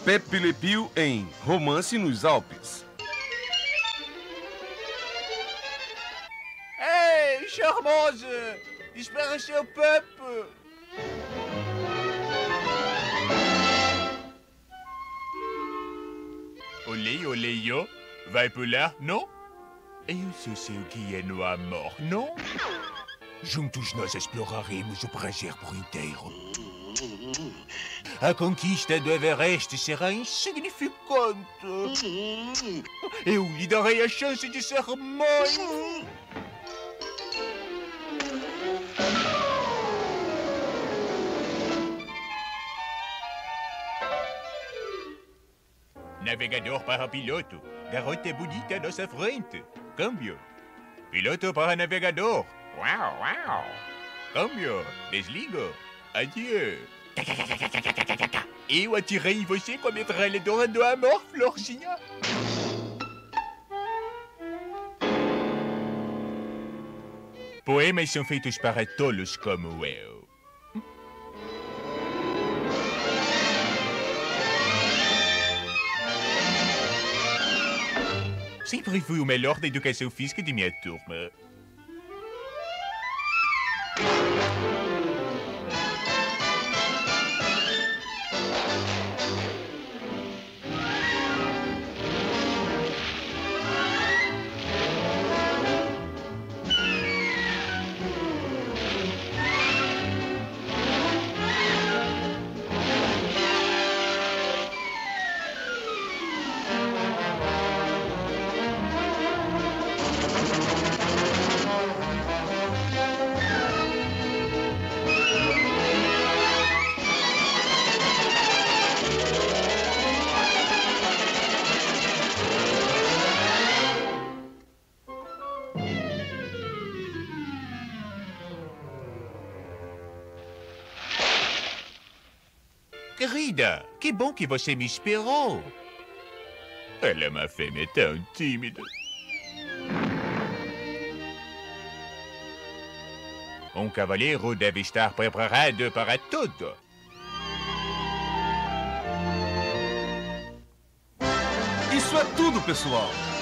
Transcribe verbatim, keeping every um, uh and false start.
Pepelepew em Romance nos Alpes. Hey, charmante! Espera seu Pepe! Olê, olê, yo. Vai pular, não? Eu só sei o que é no amor, não? Juntos nós exploraremos o prazer por inteiro. A conquista do Everest será insignificante. Eu lhe darei a chance de ser mãe. Navegador para piloto. Garota bonita à nossa frente. Câmbio. Piloto para navegador. Uau, uau. Câmbio. Desligo. Adieu. Eu atirei em você com a metralhadora do amor, Florzinha. Poemas são feitos para tolos como eu. Sempre fui o melhor da educação física de minha turma. Querida, que bom que você me esperou. Ela é uma fêmea tão tímida. Um cavalheiro deve estar preparado para tudo. Isso é tudo, pessoal!